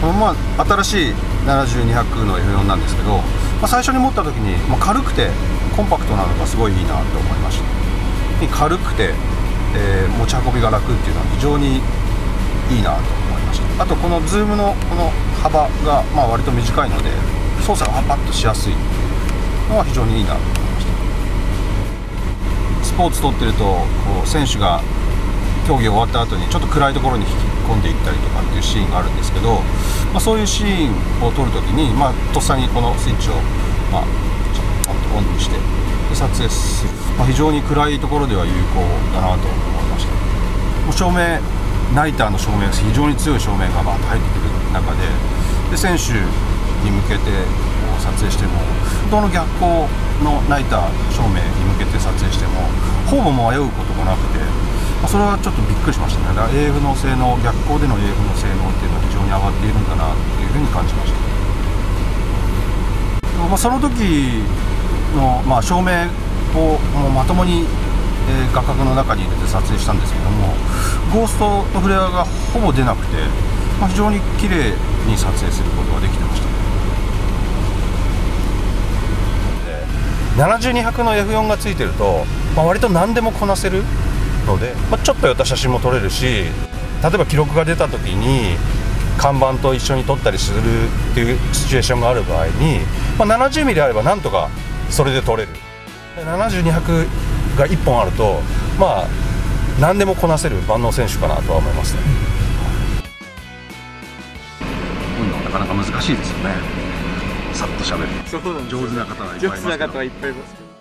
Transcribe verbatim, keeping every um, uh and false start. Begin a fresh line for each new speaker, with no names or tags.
このまあ新しいななじゅうにひゃくの エフよん なんですけど、まあ、最初に持った時に、まあ、軽くてコンパクトなのがすごいいいなと思いました。軽くて、えー、持ち運びが楽っていうのは非常にいいなと思いました。あとこのズームのこの幅がまあ割と短いので操作がパッとしやすいのは非常にいいなと思いました。スポーツ撮ってるとこう選手が競技終わった後にちょっと暗いところに引き込んでいったりとかっていうシーンがあるんですけど、まあ、そういうシーンを撮るときに、まあ、とっさにこのスイッチを、まあ、ちょっとオンにしてで撮影する、まあ、非常に暗いところでは有効だなと思いました。もう照明ナイターの照明が非常に強い照明がバーッと入ってくる中で、で選手に向けて撮影しても本当の逆光のナイター照明に向けて撮影してもほぼ迷うこともなくて、それはちょっとびっくりしましたね。だから エーエフ の性能、逆光での エーエフ の性能っていうのは非常に上がっているんだなっていうふうに感じました。まあ、その時の、まあ、照明をもうまともに、えー、画角の中に入れて撮影したんですけども、ゴーストとフレアがほぼ出なくて、まあ、非常に綺麗に撮影することができてました。ななじゅうにひゃくの エフよん がついてると、まあ、割と何でもこなせるので、まあ、ちょっと寄った写真も撮れるし、例えば記録が出た時に看板と一緒に撮ったりするっていうシチュエーションがある場合に、まあ、ななじゅうミリあればなんとかそれで撮れる。ななじゅうにひゃくがいっぽんあると、まあ何でもこなせる万能選手かなとは思いますね。こういうのはなかなか難しいですよね。さっと喋る。
そうなんですよ。
上手な方はいっぱいいますけど。
上手な方はいっぱいいますけど。